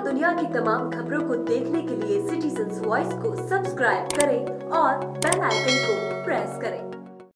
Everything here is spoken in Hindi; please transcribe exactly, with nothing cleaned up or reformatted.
दुनिया की तमाम खबरों को देखने के लिए सिटीजन्स वॉइस को सब्सक्राइब करें और बेल आइकन को प्रेस करें।